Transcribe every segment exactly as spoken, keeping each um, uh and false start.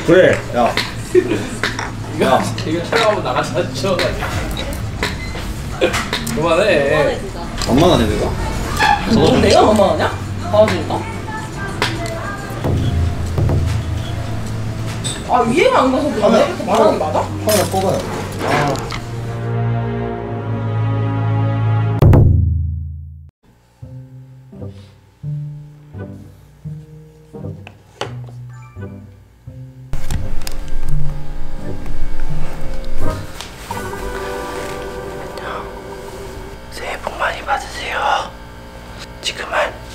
그래. 야. 야, 이거 촬영하면 나가자. 쳐. 그만해. 얼마나 해 내가? 너 내가 얼마냐? 봐주니까. 아 이해가 안 가서 그래? 이렇게 말하는 게 맞아? 하나 뽑아요. 아. 새해 복 많이 받으세요. 지금은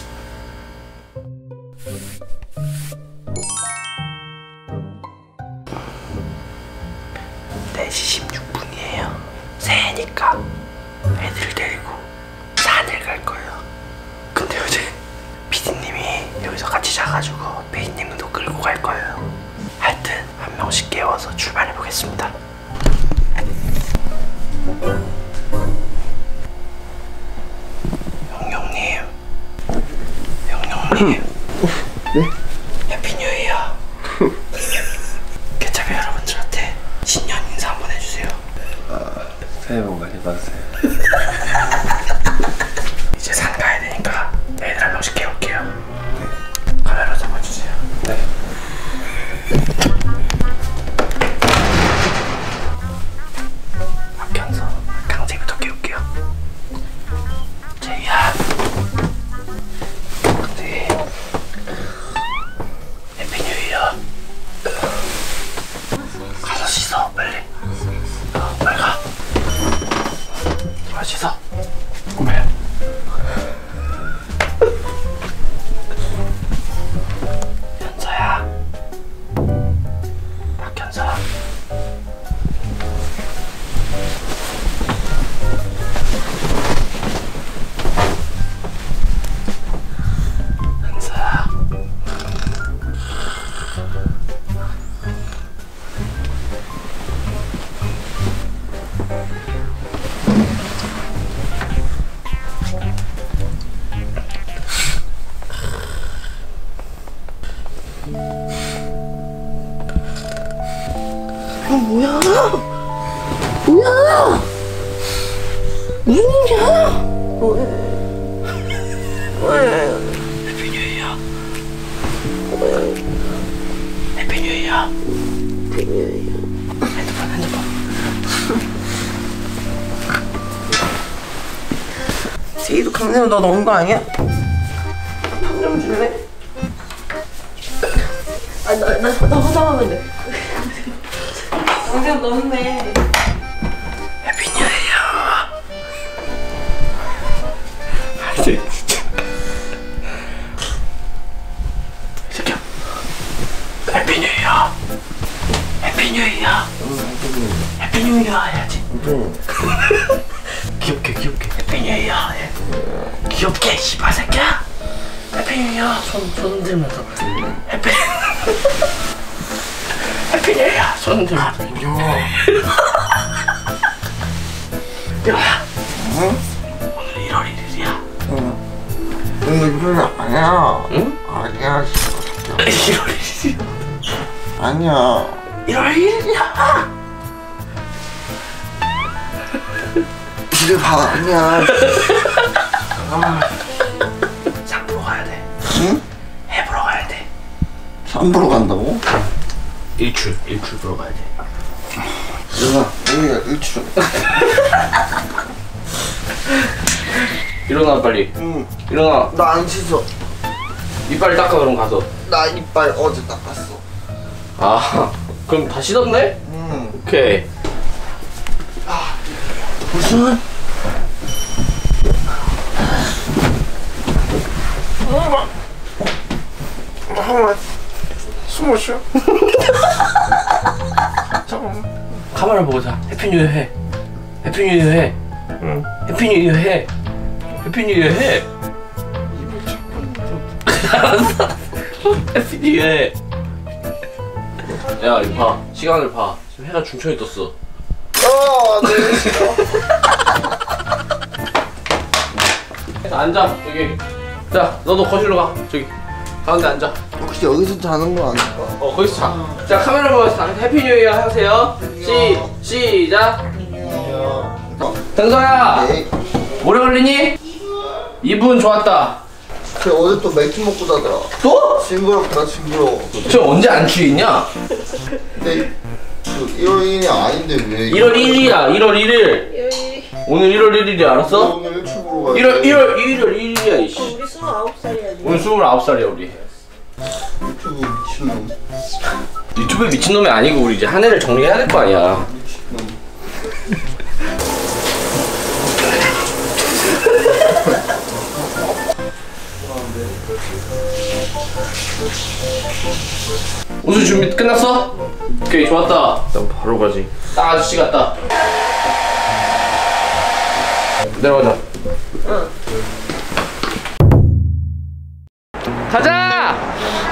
네 시 십육 분이에요 새해니까 애들 데리고 산을 갈 거예요. 근데 어제 피디님이 여기서 같이 자가지고 피디님도 끌고 갈 거예요. 하여튼 한 명씩 깨워서 출발해 보겠습니다. 영영님, 영영님. 네? 해피 뉴 이어. 개차비 여러분들한테 신년 인사 한번 해주세요. 아, 새해 복 많이 받으세요. 이제 산 가야 되니까 애들 한 명씩 깨울게요. 네. 카메라 잡아주세요. 네. 박현서, 강재부터 깨울게요. 제이야. 강재. 해피 뉴 이어. 가서 씻어 빨리. 어, 빨리 가. 들어가 씻어. 그래. 현서야. 박현서. 현서야. 어 뭐야? 뭐야? 무슨 일이야? 왜? 해피 뉴 이어. 해피 뉴 이어. 핸드폰 핸드폰. 제이도 강제로 너 넣은 거 아니야? 밥 좀 줄래? 아나나나 화장하면 돼. 강제로 넣었네. 해피 뉴 이어. 아, 진짜. 새끼야. 해피 뉴 이어. 해피 뉴 이어. 해피 뉴 이어 해야지. 귀엽게 귀엽게. 해피 뉴 이어 해. 귀엽게 씨발 새끼야. 해피 뉴 이어. 손, 손 흔들면서. 해피 해피 뉴 이어. 손 흔들면서. 야. 응? 오늘 일월 일일이야. 응. 이거 일요일 아니야. 응? 아니야. 일월 일일이야. 아니야. 일월 일일이야. 이제 봐 아니야. 잠깐만. 산 보러 가야 돼. 응? 해 보러 가야 돼. 산 보러 간다고? 일출, 일출 보러 가야 돼. 내가 여기가 일출. 일어나 빨리. 응. 일어나. 나 안 씻어. 이빨 닦아 그럼 가서. 나 이빨 어제 닦았어. 아 그럼 다 씻었네? 응. 오케이. 무슨? 엄마. 잠깐만. 숨을 쉬어. 잠깐만. 카메라 보고 자. 해피 뉴 이어 해. 해피 뉴 이어 해. 응. 해피 뉴 이어 해. 해피 뉴 이어 해. 입을 자꾸. 알았어. 해피 뉴 이어 해. 야 이거 봐. 시간을 봐. 지금 해가 중천이 떴어. 어, 네, 싫어. 앉아 여기. 자 너도 거실로 가. 저기 가운데 앉아. 혹시 여기서 자는 거 아닐까? 어 거기서 자. 자 카메라 보면서 해피 뉴 이어 하세요. 시 시작. 현서야. 네. 오래 걸리니? 이 분 좋았다. 쟤 어제 또 맥주 먹고 자더라. 또? 징그럽다 징그러워. 저 언제 안 취했냐? 근데 그 일월 일일이 아닌데 왜? 일월 일일이야. 일월 일일. 오늘 일월 일일이 알았어? 오늘 일출보러 가야 일월 돼. 일월 일월 일일이야 이씨. 우리 스물아홉 살이야. 오늘 스물아홉 살이야 우리. 유튜브 미친놈. 유튜브에 미친놈이 아니고 우리 이제 한 해를 정리해야 될 거 아니야. 미친놈. 우수 준비 끝났어? 오케이 좋았다. 난 바로 가지. 딱 아저씨 같다. 내려가자. 응. 가자.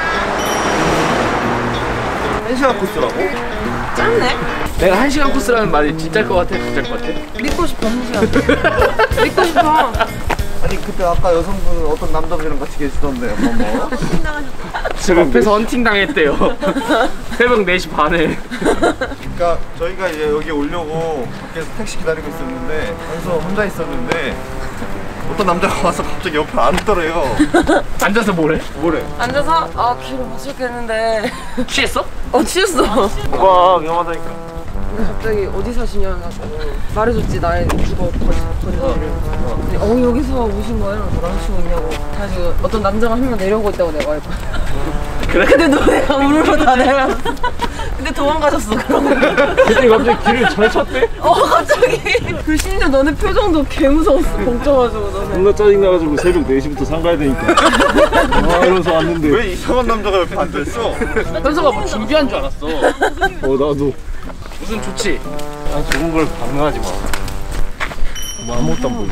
한 시간 코스라고? 짧네. 내가 한 시간 코스라는 말이 진짜일 것 같아? 가짜일 것 같아? 믿고 싶어 한 시간. 믿고 싶어. 아니 그때 아까 여성분은 어떤 남자분이랑 같이 계시던데 뭐? 지금 앞에서 헌팅 당했대요. 새벽 네 시 반에. 그러니까 저희가 이제 여기 오려고 밖에서 택시 기다리고 있었는데 그래서 혼자 있었는데 어떤 남자가 와서 갑자기 옆에 앉더래요. 앉아서 뭐래? 뭐래? 앉아서 아 귀를 못 찾겠는데. 취했어? 어 취했어. 와 위험하다니까. 근데 갑자기 어디 사시냐고 말해줬지 나의 주거 건너를. 어 여기서 오신 거예요? 뭐라 하시고 있냐고. 다시 어떤 남자가 한 명 내려오고 있다고 내가 할 거야. 그래? 근데 너네가 울고 다 내려. 근데 도망가셨어 그런 거. 그때 갑자기 길을 잘 찾대? 어 갑자기. 그 심지어 너네 표정도 개 무서웠어. 걱정가지고 너네. 존나 짜증나가지고 새벽 네 시부터 상 가야 되니까 아 이러면서 왔는데 왜 이상한 남자가 옆에 앉아있어? 현서가 뭐 준비한 줄 알았어. 어 나도 무슨 좋지? 아 좋은 걸 방해하지 마. 뭐 아무것도 안 보여.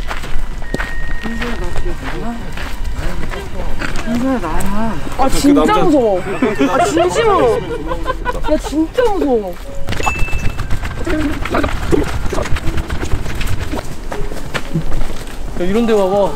아 진짜 남자- 무서워. 아 진심으로. 야 진짜 무서워. 야 이런 데 와봐.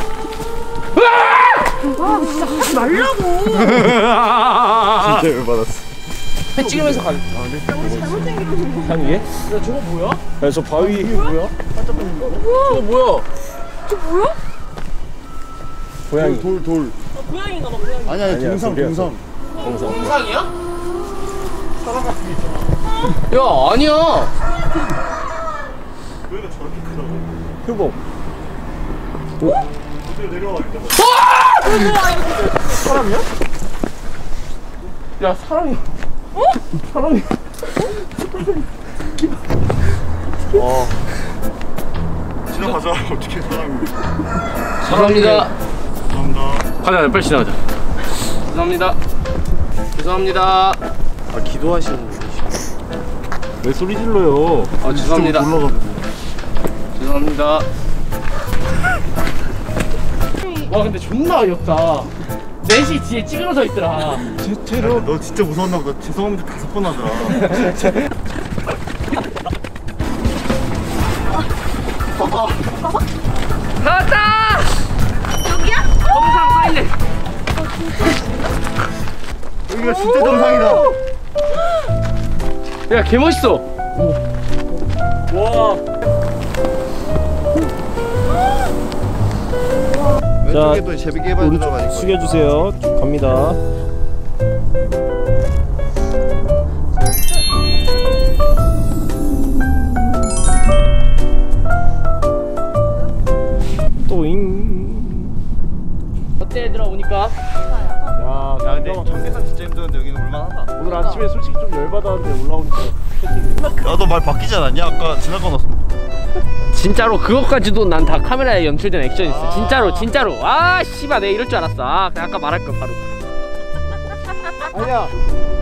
아 진짜 하지 말라고. 진짜 열받았어. 해 찍으면서 가. 상 위에? 야 저거 뭐야? 야 저 바위 이게 뭐야? 저거 뭐야? 저 뭐야? 고양이. 돌 돌. 고양이인가 봐 고양이. 아니 아니 아니야, 동상 돌이야, 동상. 동상이야? 사람 같은 게 있잖아. 야 아니야. 여기가 저렇게 크다고? 표범. 어떻게 내려와 있다. 사람이야? 야 사람이. 어? 사람이. 어. 지나가자. 어떻게 사람이? 죄송합니다. 감사합니다. 가자 빨리 지나가자. 죄송합니다. 죄송합니다. 아 기도하시는 분이시. 왜 소리 질러요? 아 죄송합니다. 올라가지고. 죄송합니다. 와 근데 존나 어이없다. 넷이 뒤에 찌그러져 있더라. 쟤 쟤로 너 진짜 무서웠나 보다. 죄송합니다 다섯 번 하더라. 나왔다! 여기야? 정상 써있네. 여기가 진짜 정상이다. 야 개멋있어. 와. 왼쪽에 또 재밌게 해봐야 오른쪽 들어가니까. 숙여주세요. 쭉 갑니다. 또잉. 어때 얘들아 오니까? 야, 야 근데 청계산 진짜 힘드는데 여기는 올만하다. 오늘 아침에 솔직히 좀 열받았는데 올라오니까 패팅이. 야너 말 바뀌지 않았냐? 아까 지나가 놨어. 진짜로 그것까지도 난 다 카메라에 연출된 액션이 있어. 진짜로 진짜로. 아 씨발 내가 이럴 줄 알았어. 아 그냥 아까 말할 걸 바로. 아니야.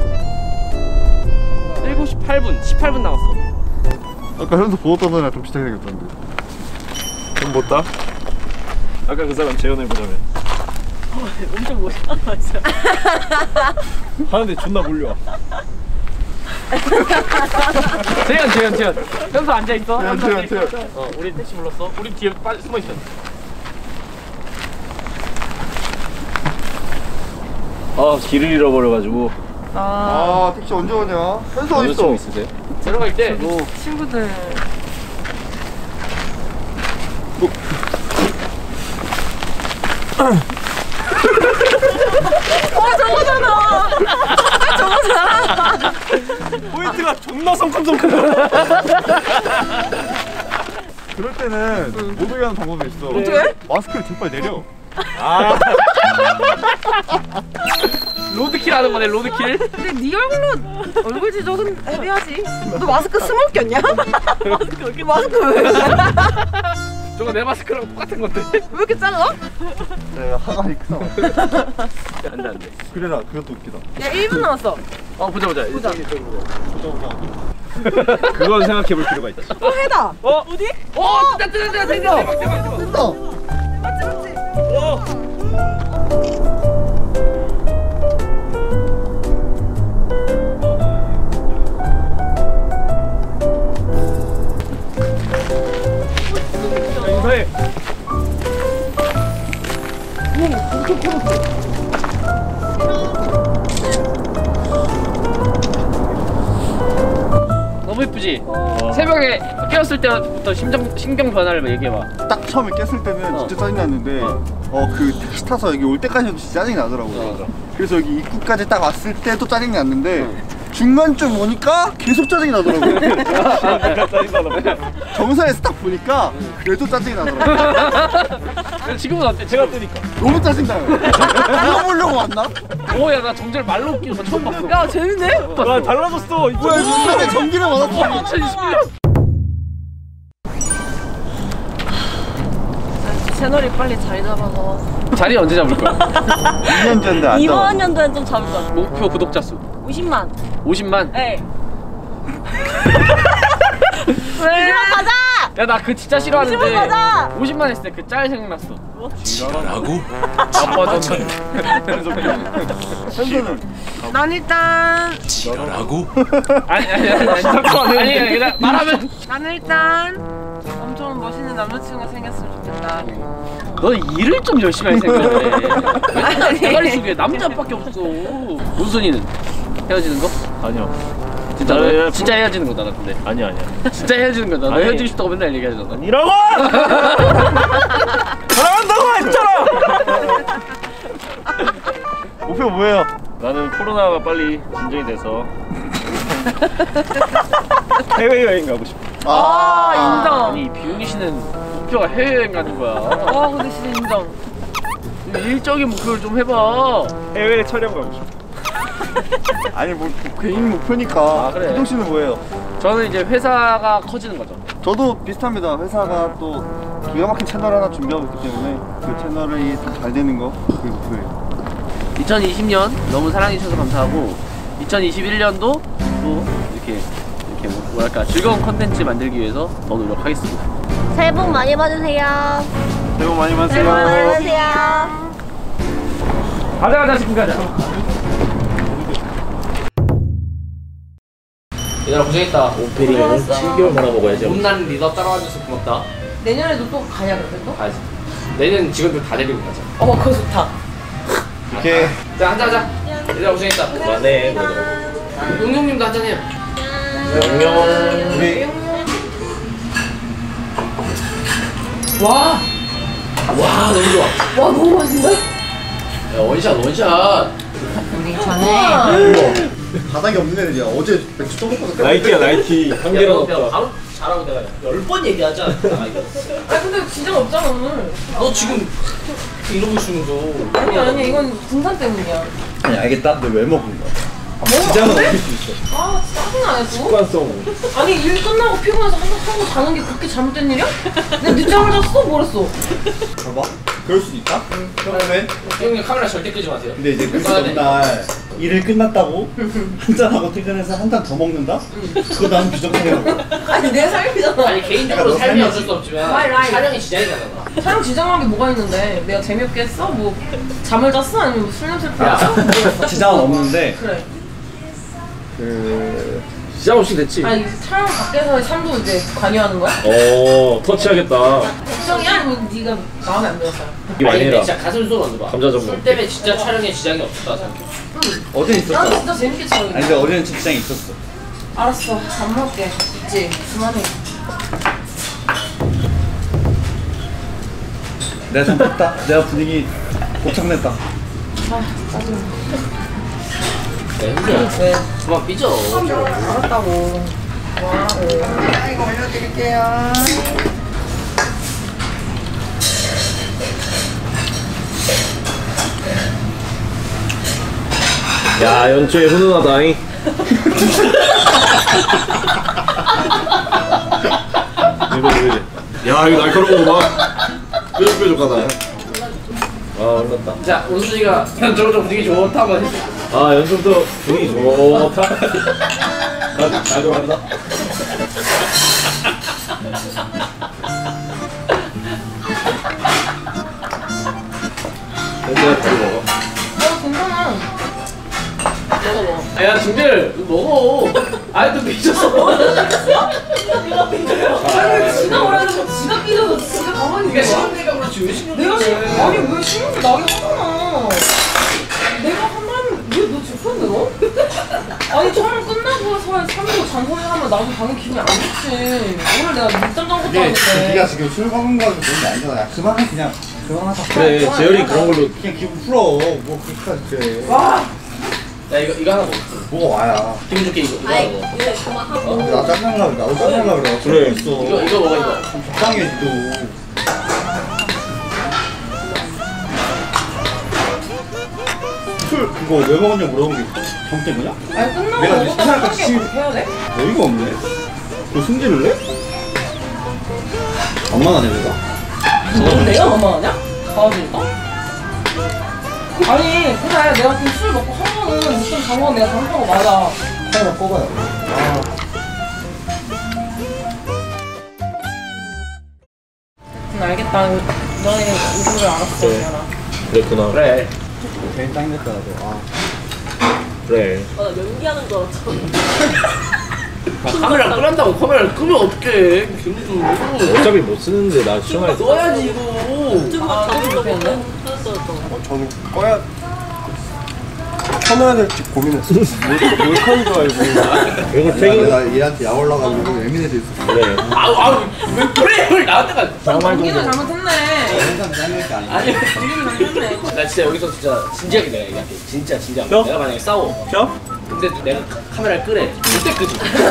일곱 시 팔 분 십팔 분 남았어. 아까 현수 보호 떠는 애랑 좀 비슷하게 생겼던데. 좀 못다? 아까 그 사람 재연해보자며. 엄청 멋있다 진짜. 하는데 존나 몰려. 재현 재현 재현. 현수 앉아 있어. 재현, 재현, 재현. 어 우리 택시 불렀어. 우리 뒤에 빨리 숨어 있어. 아 길을 잃어버려가지고. 아, 아 택시 언제 오냐? 현수 어디 있어? 여자친구 있으세요? 들어갈 때 뭐 친구들. 어, 저거잖아. 저거잖아. 포인트가 존나 성큼성큼. 그럴 때는 못 오게 하는 방법이 있어. 어떻게? 마스크를 제발 내려. 아. 로드킬 하는 거네 로드킬. 근데 네 얼굴로 얼굴 지적은 해야지. 너 마스크 스몰 꼈냐? 마스크 여기 마스크 왜? 저거 내 마스크랑 똑같은 건데. 왜 이렇게 작아? 내가 하관이 크다. 안돼 안돼. 그래라 그것도 웃기다. 야 일 분 남았어. 어 보자 보자. 보자. 그건 생각해볼 필요가 있다. 어 해다. 어 어디? 어 뜬다 뜬다 뜬다 뜬다. 뜬다. 맞지 맞지. 인사해. 너무 예쁘지? 새벽에 깨었을 때부터 심정 신경 변화를 얘기해봐. 딱 처음에 깼을 때는 어. 진짜 짜증 났는데 어 그 택시 타서 여기 올 때까지도 진짜 짜증이 나더라고요. 어, 맞아. 그래서 여기 입구까지 딱 왔을 때도 짜증이 났는데 중간쯤 오니까 계속 짜증이 나더라고요. 정선에서 딱 보니까 그래도 짜증이 나더라고요. 지금은 어때? 제가 뜨니까. 너무 짜증나요. 물어보려고 왔나? 오야 나 정절 말로 웃기는 거 처음 봤어. 야 재밌네. 와 달라졌어. 뭐야 눈썹에 전기를 받았어. 이천이십 년. 채널이 빨리 자리 잡아서 자리 언제 잡을 거야? 이 년 전인데 안 이번 잡았어. 연도엔 좀 잡을 것 같아. 목표 구독자 수 오십만. 오십만. 네. 왜? 가자. 야 나 그 진짜 싫어하는데 오십만 가자. 오십만 했을 때 그 짤 생각났어. 지랄하고 나빠졌네. 현수는 난 일단 지랄하고 아니 아니 아니 아니 잠깐만. 아니 아니 그냥 말하면 난 일단 엄청 멋있는 남자친구가 생겼으면 좋겠다. 너 일을 좀 열심히 할 생각해. 맨날 대가리 속에 남자밖에 없어. 문순이는 헤어지는 거? 아니요. 진짜 나, 너, 나, 진짜 헤어지는 거다 나 근데. 아니야 아니야. 진짜 헤어지는 거다. 너 아니. 헤어지고 싶다고 맨날 얘기하잖아. 아니라고! 사랑한다고 했잖아! 목표 뭐예요? 나는 코로나가 빨리 진정이 돼서 해외여행 가고 싶어. 아, 인정. 아니 비용이 씨는 목표가 해외여행 가는 거야. 와 근데 진짜 인정. 일적인 목표를 좀 해봐. 해외 촬영 가고 싶어. 아니 뭐 개인 목표니까. 아, 그래. 희동 씨는 뭐예요? 저는 이제 회사가 커지는 거죠. 저도 비슷합니다. 회사가 또 기가 막힌 채널 하나 준비하고 있기 때문에 그 채널이 좀 잘 되는 거 그게 목표예요. 이천이십 년 너무 사랑해주셔서 감사하고 이천이십일 년도 또 이렇게 이렇게 뭐- 뭐랄까 즐거운 컨텐츠 만들기 위해서 더 노력하겠습니다. 새해 복 많이 받으세요. 새해 복 많이 새해 복 많이 받으세요. 받으세요. 가자 가자 지금 가자. 얘들아 고생했다. 오페닝을 칠 개월 말아먹어야지. 못난 리더 따라와줘서 고맙다. 내년에도 또 가냐 그래 또? 가야지. 내년 직원들 다 데리고 가자. 어 그거 좋다. 이렇게 자 한잔 하자. 얘들아 고생했다. 그만해. 용용님도 한잔 해요. 안녕. 우리 와. 와 너무 좋아. 와 너무 맛있는데? 야 원샷 원샷. 우리 전에 바닥이 없는 애들이야. 어제 맥주 좀 먹고 나이키야 나이키. 한 개만 없다. 바로 잘하고 내가 열 번 얘기하자. 아 근데 지장 없잖아 오늘. 너 지금 이러고 있으면서. 아니 아니 이건 등산 때문이야. 아니 알겠다. 근데 왜 먹은 거야? 지장은 어쩔 수 있어. 아 짜증나요 또? 습관성. 아니 일 끝나고 피곤해서 한잔 하고 자는 게 그렇게 잘못된 일이야? 내가 늦잠을 잤어? 뭐랬어? 봐봐. 그럴 수도 있다. 그러면 형님 카메라 절대 끄지 마세요. 근데 이제 그 써야 돼. 전날 일을 끝났다고 한잔 하고 퇴근해서 한 잔 더 먹는다? 그거 나는 부정행위라고. 아니 내 삶이잖아. 아니 개인적으로 너 삶이 삶이지. 어쩔 수 없지만 라이, 라이. 촬영이 지장이 나잖아. 촬영 지장한 게 뭐가 있는데 내가 재미없게 했어? 뭐 잠을 잤어? 아니면 뭐 술 냄새를 야. 뿌렸어? 뭐였어? 지장은 없는데 그래. 그 시작 없이 됐지. 아니 촬영 밖에서의 삶도 이제 관여하는 거야? 어 터치하겠다. 걱정이야? 아니면 네가 마음에 안 들었어요? 이게 아니 근데 아니라 진짜 가슴 속 얹어봐. 감자 전문. 술 때문에 진짜 촬영에 지장이 없었다 생각해. 어제는 있었어. 난 진짜 재밌게 촬영했어. 아니 근데 어제는 직장에 있었어. 알았어. 밥 먹게. 있지? 그만해. 내가 좀 뺐다. 내가 분위기 고착냈다. 아, 짜증나. 야, 현수야. 왜? 그만 삐져. 알았다고. 뭐하라고. 이거 올려드릴게요. 야, 연초에 훈훈하다잉. 이거 이거 야, 이거 날카로운 거 봐. 뾰족뾰족하다. 아, 올랐다. 자, 원순이가 현정정 분위기 좋다 한번 해줘. 아, 연초부터 분위기 좋다. 나 잘 들어간다. 내가 잘 먹어. 어, 괜찮아. 먹어, 먹어. 야, 준비를 먹어. 아이, 또 미쳤어. 내가 삐져요. 지가 뭐라는 거 지가 삐져서 지가 가만히 그러니까 있는 거야? 신내가 그렇지 왜 신내? 내가 시 아니 왜 신경이 나게 하잖아. 내가 한다면 왜너 지금 너? 아니 촬영 끝나고 삼 일 잔소리 하면 나도 당연히 기분이 안 좋지. 오늘 내가 늦잠 잔 것도 이게 아닌데. 네가 지금 술 먹은 거는 그런 게 아니잖아. 야, 그만해 그냥. 그만하자. 그래, 재열이 그런 걸로. 그냥 기분 풀어. 뭐 그렇게까지 그래. 와. 야, 이거 이거 하나 먹어. 뭐가 와야. 기분 좋게 이거 이거 하나 먹어. 이제 그만하고. 나 짜증나. 나도 짜증나 그래. 그래. 있어. 이거 이거 먹어 이거. 적당해 니도. 술 그거 왜 먹었냐 물어본 게 정 때문이야? 아니 끝나고 내가 먹었다 네 하는 게 지금- 그렇게 해야 돼? 어이가 없네. 너 승질을 내? 만만하네 내가. 너 내가 만만하냐? 봐주니까? 아니 그래 내가 그 술 먹고 한 번은 무슨 장관 내가 잘못한 거 맞아. 하나 뽑아요. 아. 응 알겠다. 너의 이유를 알았어. 그래. 미안아. 그랬구나. 그래. 괜히 짱냈다 나도. 아. 그래. 어, 나 연기하는 줄 알았어. 아, 카메라 끄란다고 카메라를 끄면 어떡해? 김수. 어차피 못 쓰는데 나 시원하게. 써야지 이거. 좀 아, 잡으려고 그렇겠네. 했었어. 어, 저는 꺼야 켜놔야 될지 고민했어. 뭘 켜는 줄 알고. 이거 책임. 내가 얘한테 약 올라가지고 예민해져 있어. 그래. 아우 아우 왜 그래? 왜 나한테가? 정말 공기도 좀. 잘못했네. 항상 짱낼 게 아니야. 아니 공기도 잘못했네. 나 진짜 여기서 진짜 진지하게 내가 얘기할게. 진짜 진지하게. 펴? 내가 만약에 싸워. 펴? 근데 내가 카- 카메라를 끄래. 그때 끄지.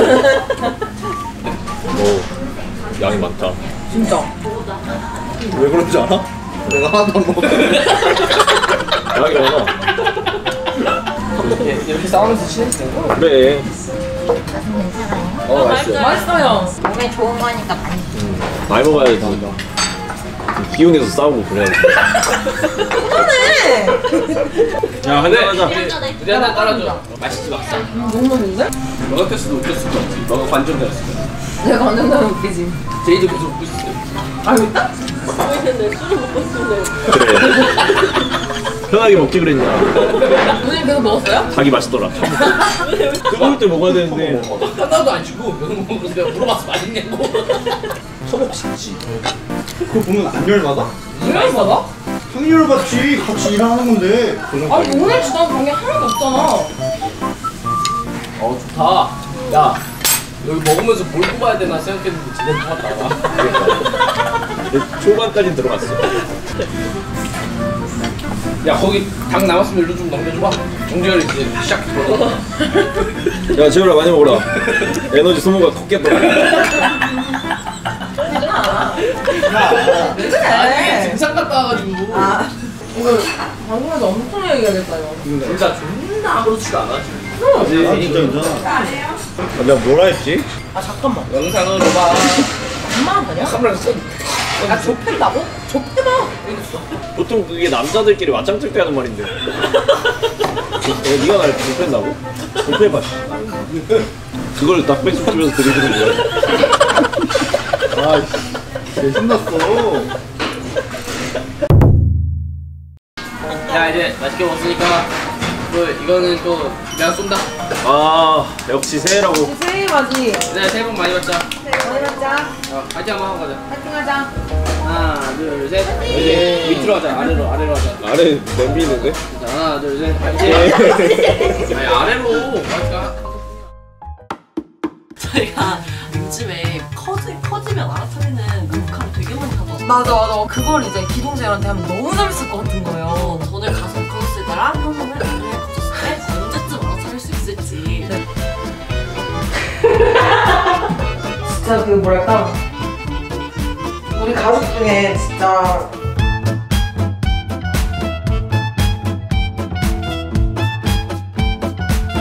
뭐 양이 많다. 진짜. 왜 그런지 알아? 내가 하나도 안 먹어. 양이 많아. 이렇게, 이렇게 싸우면서 친해지는 거? 그래. 어 맛있어. 맛있어요. 몸에 좋은 거니까 많이. 많이 먹어야지. 비운에서 싸우고 그래야지. 그만해. 야, 한잔 하자. 우리 하나 따라줘. 맛있지 막상. 음, 너무 맛있는데? 너 같았어도 웃겼을 것 같지. 너가 관전자였을 거야. 내가 완전 나면 웃기지. 제이도 계속 웃고 있었어. 알고 있다? 보이는데 술을 먹고 있으면 그래. 편하게 먹지 그랬냐. 오늘 계속 먹었어요? 닭이 맛있더라. 뜨거울 때 먹어야 되는데. 하나도 안 주고 면은 먹고 내가 물어봤어 맛있냐고. 처먹 싶지. 그거 보면 안 열받아? 왜 받아? 형이 열받지. 같이 일하는 건데. 아니 오늘 주던 그런 게 하나도 없잖아. 어 좋다. 야 여기 먹으면서 뭘 뽑아야 되나 생각했는데 진짜 뽑았다. 그러니까. 초반까지 들어갔어. 야 거기 닭 남았으면 일로 좀 넘겨줘봐. 정재열이 이제 시작 들어가. 야, 재열아 많이 먹어라. 에너지 소모가 컸겠더라. 왜 그래? 아니 등산 갔다 와가지고. 아 이거 방송에서 엄청 얘기하겠다 이거. 둘 다 존나 아무렇지가 않아 지금. 아, 진짜 괜찮아. 내가 뭐라 했지? 아 잠깐만. 영상으로 봐. 엄마는 뭐냐? 카메라 써. 아 좁힌다고? 좁혀봐. 보통 그게 남자들끼리 맞짱뜰 때 하는 말인데. 어, 네가 날 불편다고? 불편해봐. 그걸 딱 백숙 주면서 들이대는 거야. 아, 개 신났어. 자 이제 맛있게 먹었으니까 또 이거는 또 내가 쏜다. 아, 역시 새해라고. 새해 맞이. 네 새해 복 많이 받자. 많이 받자. 가자. 자, 파이팅 한번 하고 가자. 파이팅 하자. 하나, 둘, 셋. 이제 밑으로 하자. 아래로, 아래로 하자. 아래 냄비 있는데? 자, 하나, 둘, 셋. 파이팅. 아니, 아래로. 저희가 요즘에 커지, 커지면 알아차리는 녹화를 되게 많이 하거든요. 맞아 맞아. 그걸 이제 기동제한테 하면 너무 재밌을 것 같은 거예요. 오늘 가슴 커졌을 때랑 평소에 나중에 커졌을 때 언제쯤 알아차릴 수 있을지. 진짜 그 뭐랄까 우리 가족 중에 진짜